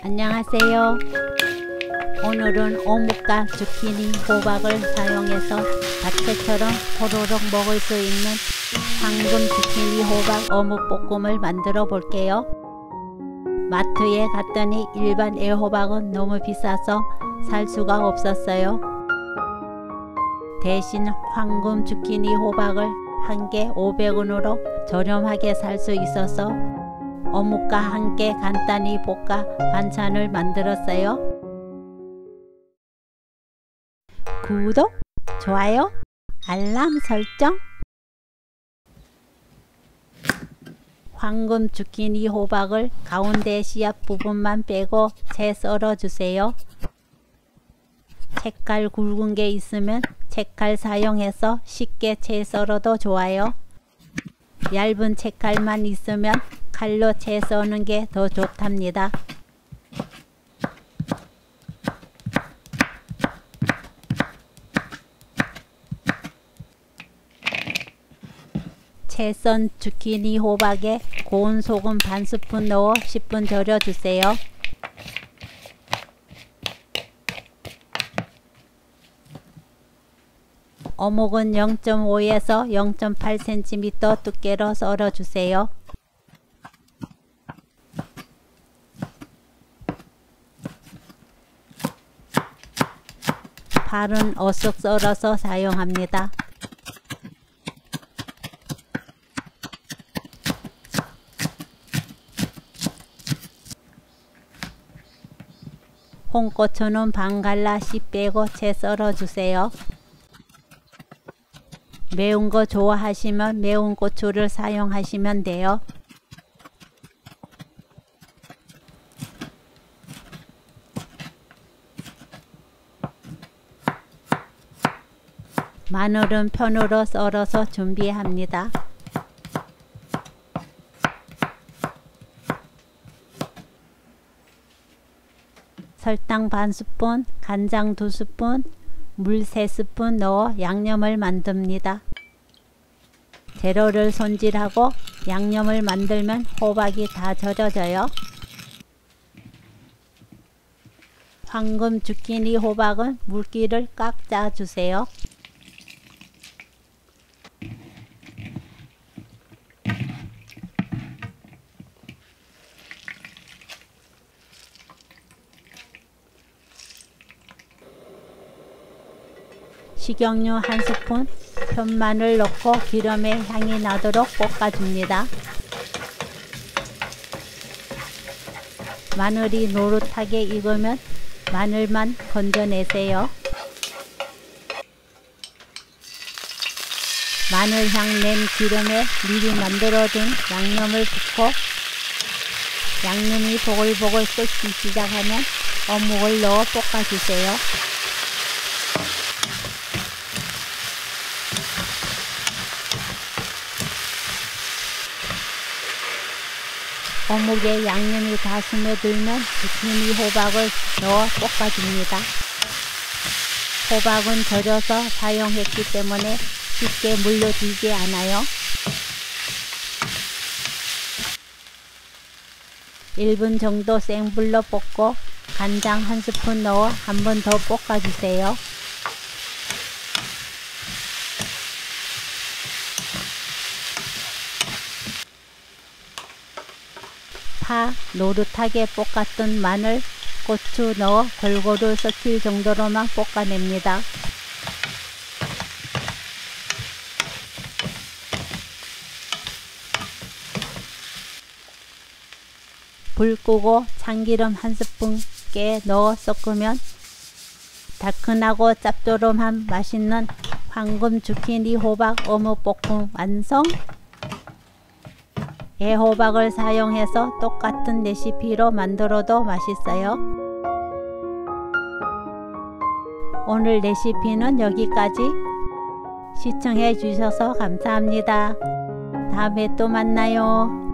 안녕하세요. 오늘은 어묵과 주키니, 호박을 사용해서 잡채처럼 호로록 먹을 수 있는 황금 주키니 호박 어묵볶음을 만들어 볼게요. 마트에 갔더니 일반 애호박은 너무 비싸서 살 수가 없었어요. 대신 황금 주키니 호박을 한 개 500원으로 저렴하게 살 수 있어서 어묵과 함께 간단히 볶아 반찬을 만들었어요. 구독, 좋아요, 알람 설정. 황금 주키니 호박을 가운데 씨앗 부분만 빼고 채 썰어 주세요. 채칼 굵은 게 있으면 채칼 사용해서 쉽게 채 썰어도 좋아요. 얇은 채칼만 있으면 칼로 채 써는 게 더 좋답니다. 채 썬 주키니 호박에 고운 소금 반 스푼 넣어 10분 절여 주세요. 어묵은 0.5에서 0.8cm 두께로 썰어 주세요. 발은 어슷 썰어서 사용합니다. 홍고추는 반 갈라 씨 빼고 채 썰어 주세요. 매운 거 좋아하시면 매운 고추를 사용하시면 돼요. 마늘은 편으로 썰어서 준비합니다. 설탕 반 스푼, 간장 2스푼, 물 3스푼 넣어 양념을 만듭니다. 재료를 손질하고 양념을 만들면 호박이 다 절여져요. 황금 주키니 호박은 물기를 꽉 짜주세요. 식용유 1스푼, 편마늘 넣고 기름에 향이 나도록 볶아줍니다. 마늘이 노릇하게 익으면 마늘만 건져내세요. 마늘향 낸 기름에 미리 만들어둔 양념을 붓고 양념이 보글보글 끓기 시작하면 어묵을 넣어 볶아주세요. 어묵에 양념이 다 스며들면 주키니 호박을 넣어 볶아줍니다. 호박은 절여서 사용했기 때문에 쉽게 물러지지 않아요. 1분 정도 센불로 볶고 간장 1스푼 넣어 한 번 더 볶아주세요. 파, 노릇하게 볶았던 마늘, 고추 넣어 골고루 섞일 정도로만 볶아냅니다. 불 끄고 참기름 1스푼 깨 넣어 섞으면 달큰하고 짭조름한 맛있는 황금 주키니 호박 어묵볶음 완성! 애호박을 사용해서 똑같은 레시피로 만들어도 맛있어요. 오늘 레시피는 여기까지. 시청해 주셔서 감사합니다. 다음에 또 만나요.